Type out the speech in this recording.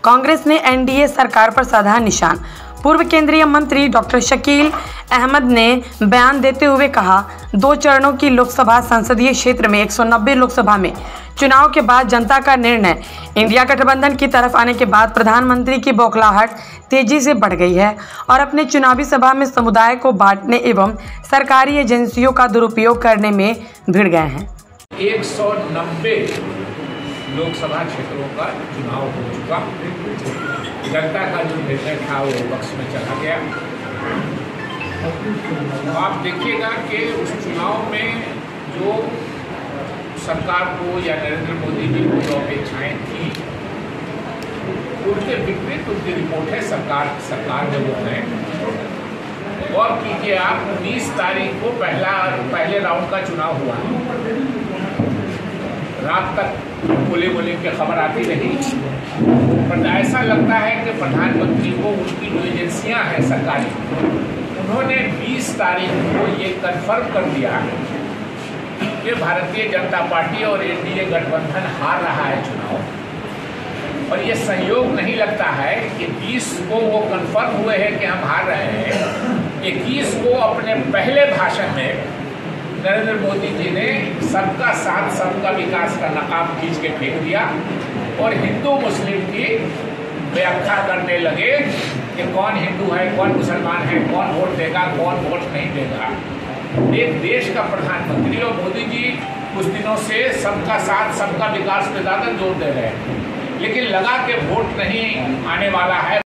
कांग्रेस ने एनडीए सरकार पर साधा निशान। पूर्व केंद्रीय मंत्री डॉक्टर शकील अहमद ने बयान देते हुए कहा, 2 चरणों की लोकसभा संसदीय क्षेत्र में 190 लोकसभा में चुनाव के बाद जनता का निर्णय इंडिया गठबंधन की तरफ आने के बाद प्रधानमंत्री की बौखलाहट तेजी से बढ़ गई है और अपने चुनावी सभा में समुदाय को बांटने एवं सरकारी एजेंसियों का दुरुपयोग करने में भिड़ गए हैं। 190 लोकसभा क्षेत्रों का चुनाव हो चुका। जनता का जो निर्णय था वो पक्ष में चला गया। आप देखिएगा कि उस चुनाव में जो सरकार को या नरेंद्र मोदी जी को जो अपेक्षाएं थी उनके विपरीत उनकी रिपोर्ट है सरकार में वो है। और कीजिए आप 19 तारीख को पहले राउंड का चुनाव हुआ, रात तक गोली की खबर आती रही, पर ऐसा लगता है कि प्रधानमंत्री को उनकी जो एजेंसियां हैं सरकारी, उन्होंने 20 तारीख को ये कन्फर्म कर दिया कि भारतीय जनता पार्टी और एनडीए गठबंधन हार रहा है चुनाव। और ये संयोग नहीं लगता है कि 20 को वो कन्फर्म हुए हैं कि हम हार रहे हैं। 21 को अपने पहले भाषण में नरेंद्र मोदी जी ने सबका साथ सबका विकास का नकाब खींच के फेंक दिया और हिंदू मुस्लिम की व्याख्या करने लगे कि कौन हिंदू है, कौन मुसलमान है, कौन वोट देगा, कौन वोट नहीं देगा। एक देश का प्रधानमंत्री और मोदी जी कुछ दिनों से सबका साथ सबका विकास पे ज़्यादा जोर दे रहे हैं, लेकिन लगा के वोट नहीं आने वाला है।